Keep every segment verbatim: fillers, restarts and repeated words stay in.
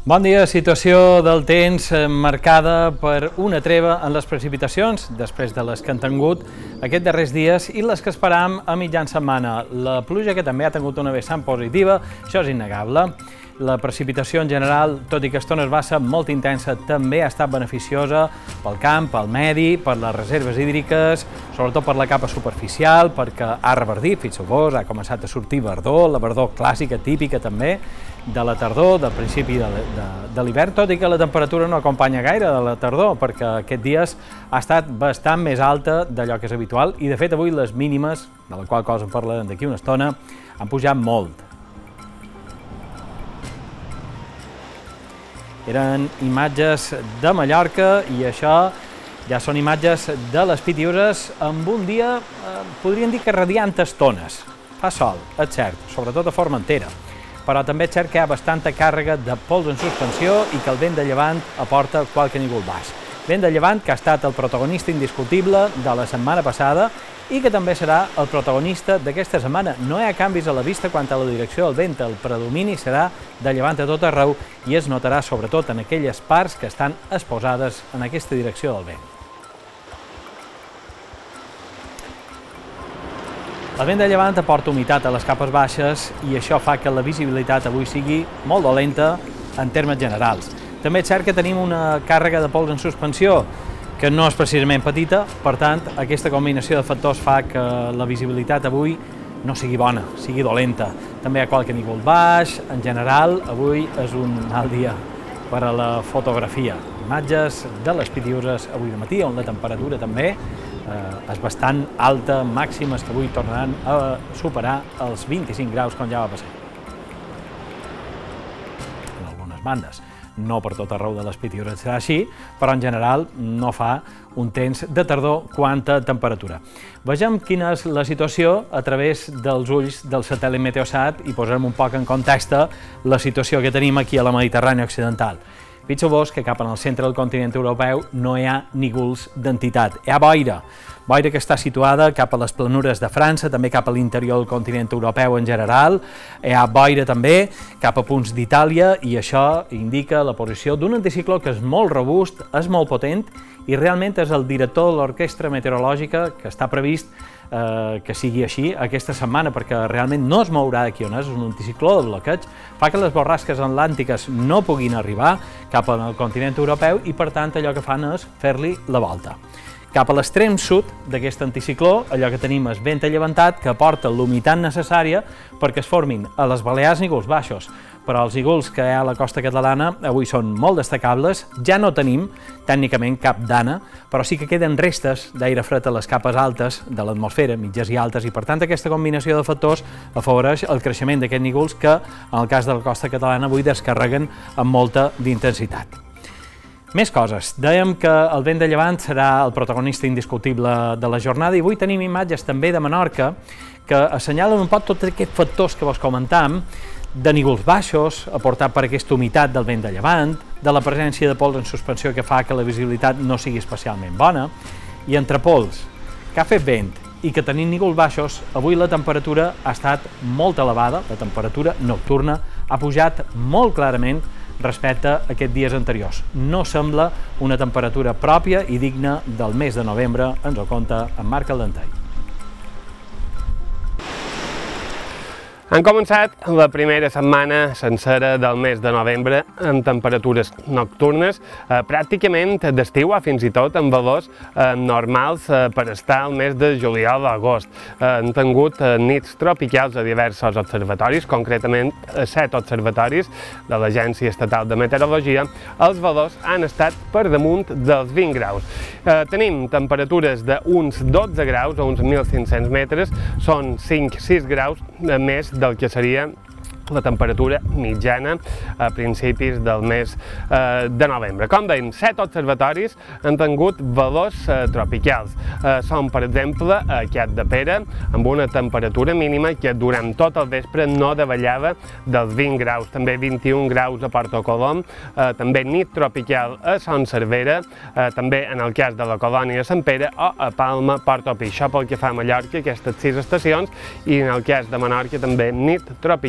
Bon dia. Situació del temps marcada per una treva en les precipitacions, després de les que han tingut aquests darrers dies i les que esperam a mitjan setmana. La pluja, que també ha tingut una vessant positiva, això és innegable. La precipitació en general, tot i que a estones va ser molt intensa, també ha estat beneficiosa pel camp, pel medi, per les reserves hídriques, sobretot per la capa superficial, perquè ha reverdit, fixeu-vos, ha començat a sortir verdor, la verdor clàssica, típica també, de la tardor, del principi de, de, de l'hivern, tot i que la temperatura no acompanya gaire de la tardor, perquè aquests dies ha estat bastant més alta d'allò que és habitual, i de fet avui les mínimes, de la qual cosa en parlarem d'aquí una estona, han pujat molt. Eren imatges de Mallorca i això ja són imatges de les Pitiüses amb un dia, eh, podríem dir que radiant estones. Fa sol, és cert, sobretot a Formentera, però també és cert que hi ha bastanta càrrega de pols en suspensió i que el vent de llevant aporta qualque nígol baix. Vent de llevant que ha estat el protagonista indiscutible de la setmana passada i que també serà el protagonista d'aquesta setmana. No hi ha canvis a la vista quant a la direcció del vent, el predomini serà de llevant a tot arreu i es notarà sobretot en aquelles parts que estan exposades en aquesta direcció del vent. El vent de llevant aporta humitat a les capes baixes i això fa que la visibilitat avui sigui molt dolenta en termes generals. També és cert que tenim una càrrega de pols en suspensió que no és precisament petita, per tant, aquesta combinació de factors fa que la visibilitat avui no sigui bona, sigui dolenta. També hi ha qualque nígol baix, en general, avui és un mal dia per a la fotografia. Imatges de les Pitiüses avui de matí, on la temperatura també eh, és bastant alta, màximes que avui tornaran a superar els vint-i-cinc graus, com ja va passar en algunes bandes. No per tot arreu de les Pitiüses serà així, però en general no fa un temps de tardor quant a temperatura. Vegem quina és la situació a través dels ulls del satèl·lit Meteosat i posarem un poc en context la situació que tenim aquí a la Mediterrània occidental. Fixeu-vos que cap al centre del continent europeu no hi ha nígols d'entitat, hi ha boira. Boira que està situada cap a les planures de França, també cap a l'interior del continent europeu en general. Hi ha boira també cap a punts d'Itàlia i això indica la posició d'un anticicló que és molt robust, és molt potent i realment és el director de l'orquestra meteorològica que està previst eh, que sigui així aquesta setmana, perquè realment no es mourà d'aquí on és, és un anticicló de bloqueig, fa que les borrasques atlàntiques no puguin arribar cap al continent europeu i per tant allò que fan és fer-li la volta. Cap a l'extrem sud d'aquest anticicló, allò que tenim és vent llevantat que aporta l'humitat necessària perquè es formin a les Balears nígols baixos, però els nígols que hi ha a la costa catalana avui són molt destacables. Ja no tenim tècnicament cap dana, però sí que queden restes d'aire fred a les capes altes de l'atmosfera, mitges i altes, i per tant aquesta combinació de factors afavoreix el creixement d'aquests nígols que, en el cas de la costa catalana, avui descarreguen amb molta d'intensitat. Més coses. Dèiem que el vent de llevant serà el protagonista indiscutible de la jornada i avui tenim imatges també de Menorca que assenyalen un poc tots aquests factors que vos comentàvem, de nígols baixos, aportat per aquesta humitat del vent de llevant, de la presència de pols en suspensió que fa que la visibilitat no sigui especialment bona, i entre pols que ha fet vent i que tenim nígols baixos, avui la temperatura ha estat molt elevada, la temperatura nocturna ha pujat molt clarament respecte a aquests dies anteriors. No sembla una temperatura pròpia i digna del mes de novembre, ens ho conta en Marc Aldentei. Han començat la primera setmana sencera del mes de novembre amb temperatures nocturnes eh, pràcticament d'estiu o fins i tot amb valors eh, normals eh, per estar al mes de juliol o agost. Eh, han tingut eh, nits tropicals a diversos observatoris, concretament a set observatoris de l'Agència Estatal de Meteorologia. Els valors han estat per damunt dels vint graus. Eh, tenim temperatures d'uns dotze graus a uns mil cinc-cents metres, són cinc sis graus més del que seria la temperatura mitjana a principis del mes eh, de novembre. Com dèiem, set observatoris han tingut valors eh, tropicals. Eh, són, per exemple, a Cat de Pere, amb una temperatura mínima que durant tot el vespre no davallava dels vint graus, també vint-i-un graus a Porto Colom, eh, també nit tropical a Son Servera, eh, també en el cas de la Colònia de Sant Pere o a Palma, Porto Pi. Això pel que fa a Mallorca, aquestes sis estacions, i en el cas de Menorca també nit tropical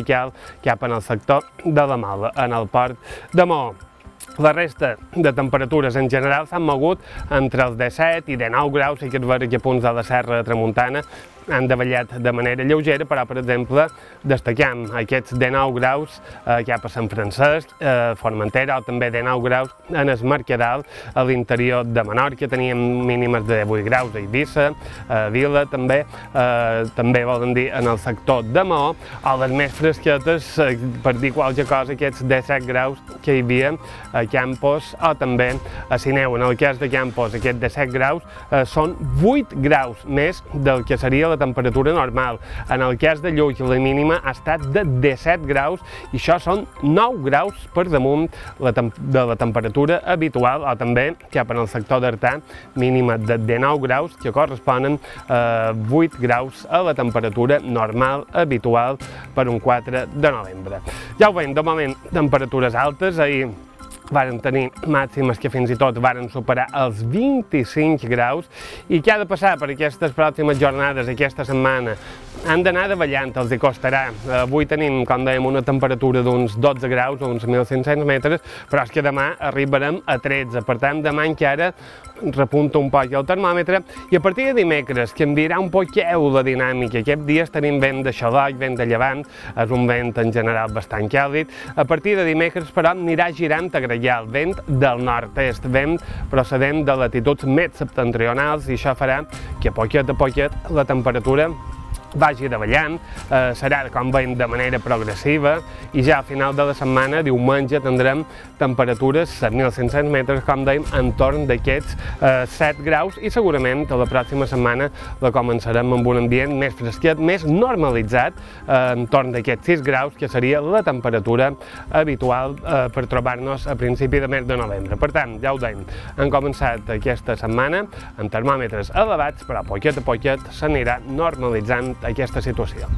cap en el sector de la Mola, en el port de Maó. La resta de temperatures en general s'han mogut entre els disset i dinou graus, i que és vera que a punts de la Serra de Tramuntana han davallat de manera lleugera, però, per exemple, destaquem aquests dinou graus eh, cap a Sant Francesc, eh, Formentera, o també dinou graus en el Mercadal, a l'interior de Menorca. Teníem mínimes de divuit graus a Eivissa, a Vila, també, eh, també volen dir en el sector de Maó, o les més fresquetes, eh, per dir qualque cosa, aquests disset graus que hi havia a Campos, o també a Sineu. En el cas de Campos, aquests disset graus eh, són vuit graus més del que seria la temperatura normal. En el cas de Llull, la mínima ha estat de disset graus, i això són nou graus per damunt de la temperatura habitual, o també cap en el sector d'Artà, mínima de dinou graus, que corresponen a vuit graus a la temperatura normal habitual per un quatre de novembre. Ja ho veiem, de moment, temperatures altes. Ahir varen tenir màximes que fins i tot varen superar els vint-i-cinc graus, i què ha de passar per aquestes pròximes jornades, aquesta setmana? Han d'anar davallant, els hi costarà. Avui tenim, com dèiem, una temperatura d'uns dotze graus, o uns mil cinc-cents metres, però és que demà arribarem a tretze, per tant, demà encara repunta un poc el termòmetre, i a partir de dimecres canviarà un poqueu la dinàmica. Aquests dies tenim vent de xaloc, vent de llevant, és un vent en general bastant càlid. A partir de dimecres, però, anirà girant a el vent del nord-est, vent procedent de latituds més septentrionals, i això farà que a poquet a poquet la temperatura vagi davallant, eh, serà, com veiem, de manera progressiva, i ja a final de la setmana, diumenge, tindrem temperatures a mil cinc-cents metres, com dèiem, entorn d'aquests eh, set graus, i segurament a la pròxima setmana la començarem amb un ambient més fresquet, més normalitzat, eh, entorn d'aquests sis graus, que seria la temperatura habitual eh, per trobar-nos a principi de mes de novembre. Per tant, ja ho dèiem, han començat aquesta setmana amb termòmetres elevats, però a poquet a poquet s'anirà normalitzant aquesta situació.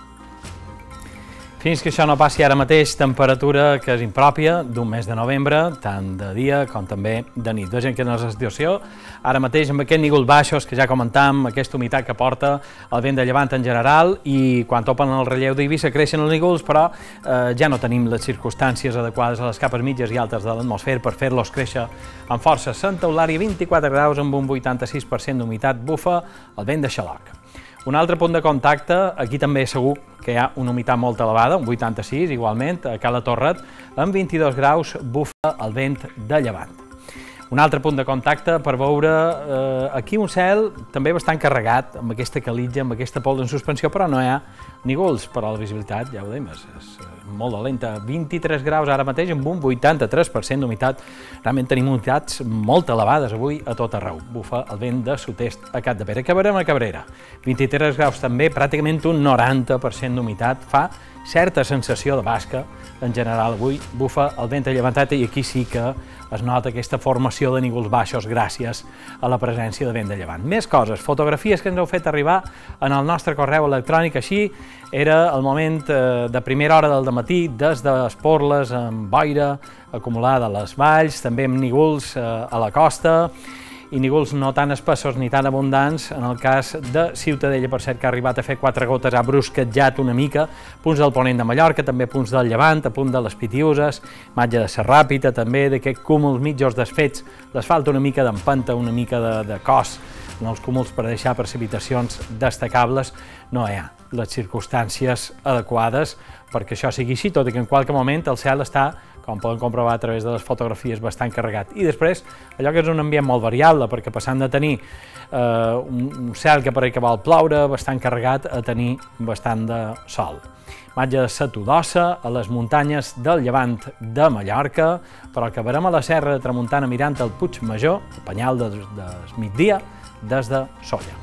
Fins que això no passi ara mateix, temperatura que és impròpia d'un mes de novembre, tant de dia com també de nit. Vegem quina és la situació. Ara mateix, amb aquests nígols baixos que ja comentam, aquesta humitat que porta el vent de llevant en general, i quan topen el relleu d'Eivissa creixen els nígols, però eh, ja no tenim les circumstàncies adequades a les capes mitges i altes de l'atmosfera per fer-los créixer amb força. Santa Eulària, vint-i-quatre graus amb un vuitanta-sis per cent d'humitat, bufa el vent de xaloc. Un altre punt de contacte, aquí també segur que hi ha una humitat molt elevada, un vuitanta-sis igualment, a Cala Torret, amb vint-i-dos graus, bufa el vent de llevant. Un altre punt de contacte per veure eh, aquí un cel també bastant carregat, amb aquesta calitja, amb aquesta pols en suspensió, però no hi ha nígols, però la visibilitat, ja ho dèiem, és, és molt dolenta. vint-i-tres graus ara mateix amb un vuitanta-tres per cent d'humitat. Realment tenim humitats molt elevades avui a tot arreu. Bufa el vent de sud-est a Capdepera. Acabarem a Cabrera. vint-i-tres graus també, pràcticament un noranta per cent d'humitat. Fa certa sensació de basca. En general avui bufa el vent llevantat, i aquí sí que es nota aquesta formació de nígols baixos gràcies a la presència de vent de llevant. Més coses, fotografies que ens heu fet arribar en el nostre correu electrònic. Així era el moment eh, de primera hora del dematí, des d'Esporles amb boira acumulada a les valls, també amb nígols eh, a la costa, i nígols no tan espessos ni tan abundants en el cas de Ciutadella, per cert, que ha arribat a fer quatre gotes, ha brusquetjat una mica, punts del ponent de Mallorca, també punts del Llevant, a punt de les Pitiuses, imatge de Serràpita, també d'aquests cúmuls mitjos desfets, les falta una mica d'empenta, una mica de, de cos en els cúmuls per deixar precipitacions destacables. No hi ha les circumstàncies adequades perquè això sigui així, tot i que en qualque moment el cel està, com poden comprovar a través de les fotografies, bastant carregat. I després, allò que és un ambient molt variable, perquè passant de tenir eh, un cel que pareix que vol ploure, bastant carregat, a tenir bastant de sol. Imatge de Sa Todossa, a les muntanyes del Llevant de Mallorca, però acabarem a la Serra de Tramuntana mirant el Puig Major, el penyal de, de migdia, des de Sóller.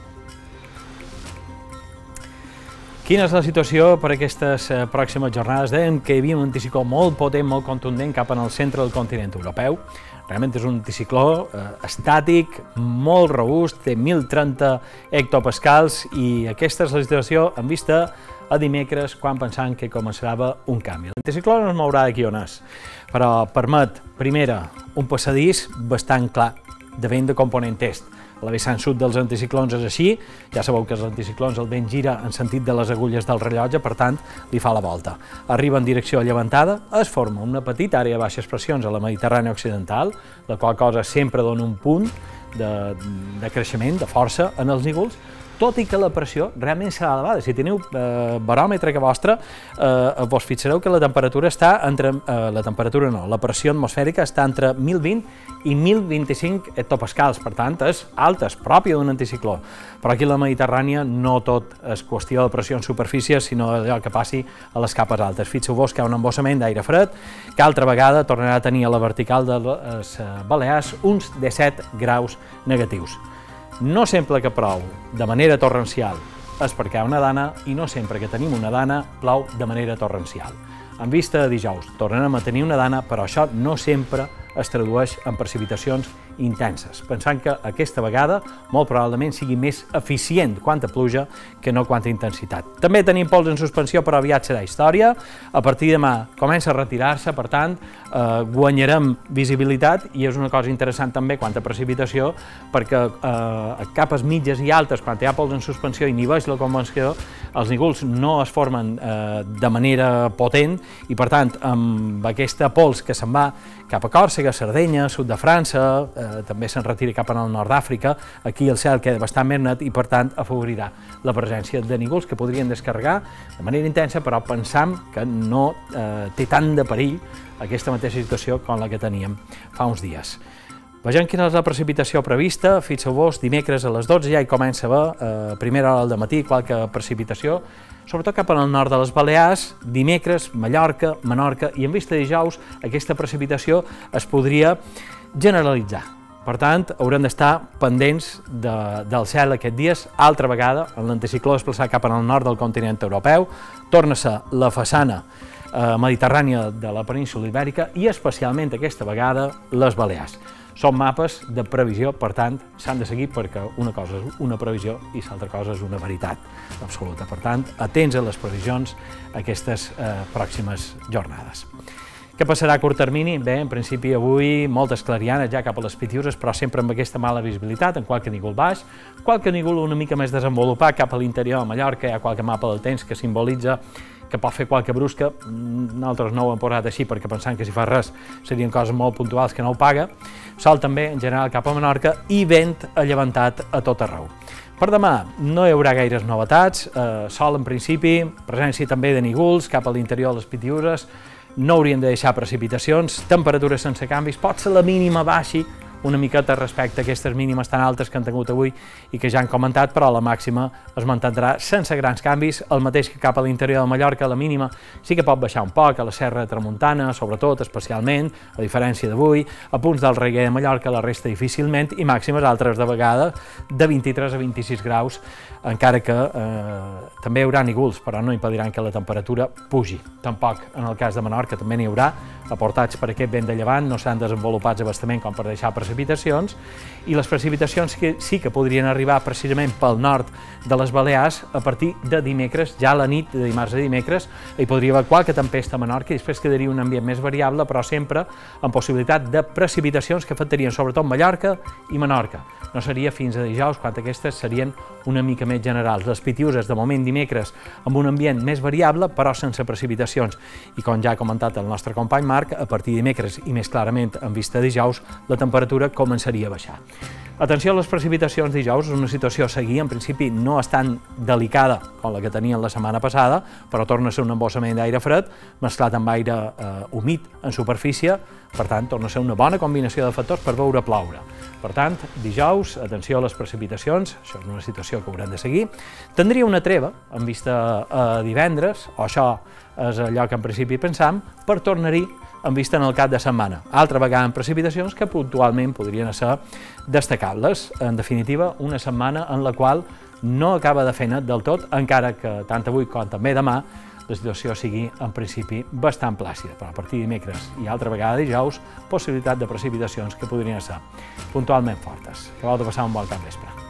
Quina és la situació per aquestes eh, pròximes jornades? Dèiem que hi havia un anticicló molt potent, molt contundent cap en el centre del continent europeu. Realment és un anticicló eh, estàtic, molt robust, té mil trenta hectopascals, i aquesta és la situació en vista a dimecres, quan pensàvem que començava un canvi. L'anticicló no es mourà d'aquí on és, però permet, primera, un passadís bastant clar de vent de component est. A la vessant sud dels anticiclons és així, ja sabeu que els anticiclons el vent gira en sentit de les agulles del rellotge, per tant, li fa la volta. Arriba en direcció a llevantada, es forma una petita àrea de baixes pressions a la Mediterrània occidental, la qual cosa sempre dona un punt de, de creixement, de força en els nígols, tot i que la pressió realment serà elevada. Si teniu eh, baròmetre que vostre, eh, vos fixareu que la temperatura està entre, eh, la temperatura no, la pressió atmosfèrica està entre mil vint i mil vint-i-cinc hectopascals, per tant, és alta, és pròpia d'un anticicló. Però aquí a la Mediterrània no tot és qüestió de pressió en superfície, sinó allò que passi a les capes altes. Fixeu-vos que hi ha un embossament d'aire fred, que altra vegada tornarà a tenir a la vertical de les Balears uns disset graus negatius. No sempre que plou de manera torrencial és perquè hi ha una dana i no sempre que tenim una dana plou de manera torrencial. En vista de dijous tornarem a tenir una dana, però això no sempre es tradueix en precipitacions intenses, pensant que aquesta vegada molt probablement sigui més eficient quanta pluja que no quanta intensitat. També tenim pols en suspensió, però aviat serà història. A partir de demà comença a retirar-se, per tant, eh, guanyarem visibilitat i és una cosa interessant també quant a precipitació, perquè eh, a capes mitges i altes, quan hi ha pols en suspensió i inhibeix la convecció, els nígols no es formen eh, de manera potent i, per tant, amb aquesta pols que se'n va cap a Còrsega, Sardenya, sud de França, eh, també se'n retira cap al nord d'Àfrica, aquí el cel queda bastant més net i, per tant, afavorirà la presència de nígols que podrien descarregar de manera intensa, però pensam que no eh, té tant de perill aquesta mateixa situació com la que teníem fa uns dies. Vegem quina és la precipitació prevista. Fixeu-vos, dimecres a les dotze ja hi comença a haver, a primera hora del matí, qualque precipitació, sobretot cap al nord de les Balears, dimecres, Mallorca, Menorca, i en vista de dijous aquesta precipitació es podria generalitzar. Per tant, haurem d'estar pendents de, del cel aquests dies. Altra vegada, l'anticicló desplaçat cap al nord del continent europeu, torna a ser la façana eh, mediterrània de la península ibèrica i especialment aquesta vegada les Balears. Són mapes de previsió, per tant, s'han de seguir perquè una cosa és una previsió i l'altra cosa és una veritat absoluta. Per tant, atents a les previsions aquestes eh, pròximes jornades. Què passarà a curt termini? Bé, en principi avui moltes clarianes ja cap a les Pitiüses, però sempre amb aquesta mala visibilitat, en qualque nígol baix, qualque nígol una mica més desenvolupat cap a l'interior, a Mallorca, hi ha qualque mapa del temps que simbolitza que pot fer qualque brusca. Nosaltres no ho hem posat així perquè pensant que si fa res serien coses molt puntuals que no ho paga. Sol també, en general, cap a Menorca i vent allevantat a tot arreu. Per demà no hi haurà gaires novetats, eh, sol en principi, presència també de nígols cap a l'interior de les Pitiüses, no haurien de deixar precipitacions, temperatures sense canvis, pot ser la mínima baixi una miqueta respecte a aquestes mínimes tan altes que han tingut avui i que ja han comentat, però la màxima es mantindrà sense grans canvis, el mateix que cap a l'interior de Mallorca, la mínima sí que pot baixar un poc, a la Serra de Tramuntana, sobretot, especialment, a diferència d'avui, a punts del Reguer de Mallorca, la resta difícilment, i màximes altres de vegada de vint-i-tres a vint-i-sis graus, encara que eh, també hi haurà nígols, però no impediran que la temperatura pugi. Tampoc en el cas de Menorca també n'hi haurà, aportats per aquest vent de llevant, no s'han desenvolupat abastament com per deixar precipitacions, i les precipitacions que sí que podrien arribar precisament pel nord de les Balears a partir de dimecres, ja a la nit de dimarts a dimecres, hi podria haver qualque tempesta a Menorca i després quedaria un ambient més variable, però sempre amb possibilitat de precipitacions que afectarien sobretot Mallorca i Menorca. No seria fins a dijous, quan aquestes serien una mica més generals. Les Pitiüses, de moment dimecres, amb un ambient més variable, però sense precipitacions. I com ja ha comentat el nostre company Marc, a partir de dimecres i més clarament en vista de dijous, la temperatura començaria a baixar. Atenció a les precipitacions dijous, és una situació a seguir, en principi no és tan delicada com la que tenien la setmana passada, però torna a ser un embossament d'aire fred, mesclat amb aire eh, humit en superfície, per tant, torna a ser una bona combinació de factors per veure ploure. Per tant, dijous, atenció a les precipitacions, això és una situació que haurem de seguir. Tindria una treva, en vista a divendres, o això és allò que en principi pensam, per tornar-hi en vista en el cap de setmana. Altra vegada en precipitacions que puntualment podrien ser destacables. En definitiva, una setmana en la qual no acaba de fer net del tot, encara que tant avui com també demà la situació sigui en principi bastant plàcida, però a partir de dimecres i altra vegada dijous, possibilitat de precipitacions que podrien ser puntualment fortes. Acabeu de passar un bon cap vespre.